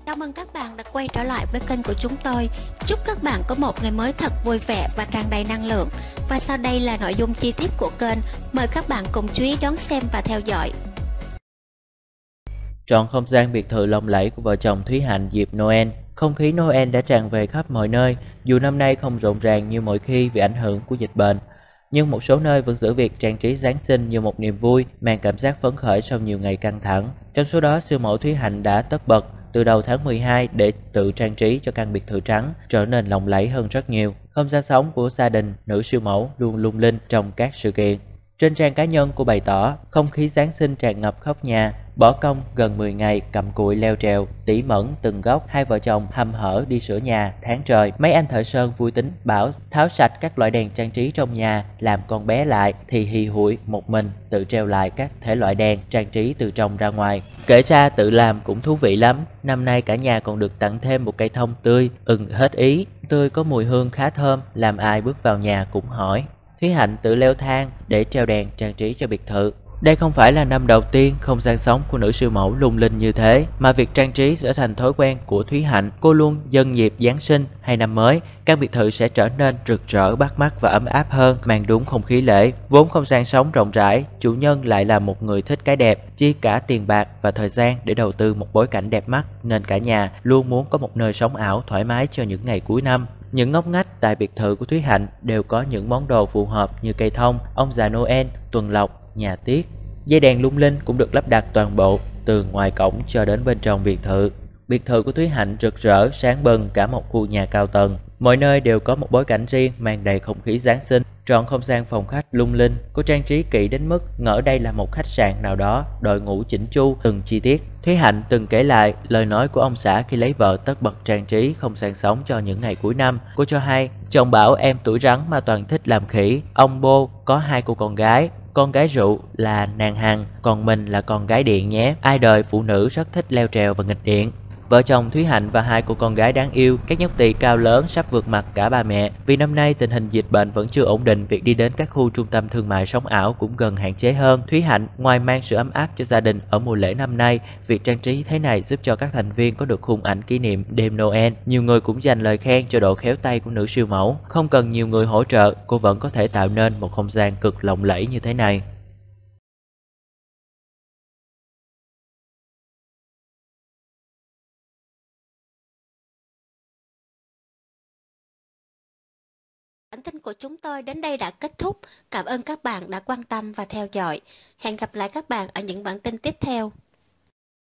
Chào mừng các bạn đã quay trở lại với kênh của chúng tôi. Chúc các bạn có một ngày mới thật vui vẻ và tràn đầy năng lượng. Và sau đây là nội dung chi tiết của kênh. Mời các bạn cùng chú ý đón xem và theo dõi. Trọn không gian biệt thự lộng lẫy của vợ chồng Thúy Hạnh dịp Noel. Không khí Noel đã tràn về khắp mọi nơi, dù năm nay không rộn ràng như mọi khi vì ảnh hưởng của dịch bệnh. Nhưng một số nơi vẫn giữ việc trang trí Giáng sinh như một niềm vui, mang cảm giác phấn khởi sau nhiều ngày căng thẳng. Trong số đó, siêu mẫu Thúy Hạnh đã tất bật từ đầu tháng 12 để tự trang trí cho căn biệt thự trắng trở nên lộng lẫy hơn rất nhiều. Không gian sống của gia đình nữ siêu mẫu luôn lung linh trong các sự kiện. Trên trang cá nhân cô bày tỏ, không khí Giáng sinh tràn ngập khắp nhà, bỏ công gần 10 ngày cầm cụi leo trèo, tỉ mẩn từng góc, hai vợ chồng hăm hở đi sửa nhà tháng trời. Mấy anh thợ sơn vui tính bảo tháo sạch các loại đèn trang trí trong nhà, làm con bé lại thì hì hụi một mình tự treo lại các thể loại đèn trang trí từ trong ra ngoài. Kể ra tự làm cũng thú vị lắm, năm nay cả nhà còn được tặng thêm một cây thông tươi, hết ý, tươi có mùi hương khá thơm, làm ai bước vào nhà cũng hỏi. Thúy Hạnh tự leo thang để treo đèn trang trí cho biệt thự. Đây không phải là năm đầu tiên không gian sống của nữ siêu mẫu lung linh như thế, mà việc trang trí trở thành thói quen của Thúy Hạnh. Cô luôn dâng dịp Giáng sinh hay năm mới, các biệt thự sẽ trở nên rực rỡ bắt mắt và ấm áp hơn, mang đúng không khí lễ. Vốn không gian sống rộng rãi, chủ nhân lại là một người thích cái đẹp, chi cả tiền bạc và thời gian để đầu tư một bối cảnh đẹp mắt, nên cả nhà luôn muốn có một nơi sống ảo thoải mái cho những ngày cuối năm. Những ngóc ngách tại biệt thự của Thúy Hạnh đều có những món đồ phù hợp như cây thông, ông già Noel, tuần lộc, nhà tiết. Dây đèn lung linh cũng được lắp đặt toàn bộ, từ ngoài cổng cho đến bên trong biệt thự. Biệt thự của Thúy Hạnh rực rỡ, sáng bừng cả một khu nhà cao tầng. Mọi nơi đều có một bối cảnh riêng mang đầy không khí Giáng sinh. Trọn không gian phòng khách lung linh, cô trang trí kỹ đến mức ngỡ đây là một khách sạn nào đó, đội ngũ chỉnh chu từng chi tiết. Thúy Hạnh từng kể lại lời nói của ông xã khi lấy vợ tất bật trang trí không gian sống cho những ngày cuối năm. Cô cho hay, chồng bảo em tuổi rắn mà toàn thích làm khỉ. Ông Bô có hai cô con gái. Con gái rượu là nàng Hằng, còn mình là con gái điện nhé. Ai đời phụ nữ rất thích leo trèo và nghịch điện. Vợ chồng Thúy Hạnh và hai cô con gái đáng yêu, các nhóc tỳ cao lớn sắp vượt mặt cả ba mẹ. Vì năm nay tình hình dịch bệnh vẫn chưa ổn định, việc đi đến các khu trung tâm thương mại sống ảo cũng gần hạn chế hơn. Thúy Hạnh ngoài mang sự ấm áp cho gia đình ở mùa lễ năm nay, việc trang trí thế này giúp cho các thành viên có được khung ảnh kỷ niệm đêm Noel. Nhiều người cũng dành lời khen cho độ khéo tay của nữ siêu mẫu. Không cần nhiều người hỗ trợ, cô vẫn có thể tạo nên một không gian cực lộng lẫy như thế này. Bản tin của chúng tôi đến đây đã kết thúc. Cảm ơn các bạn đã quan tâm và theo dõi. Hẹn gặp lại các bạn ở những bản tin tiếp theo.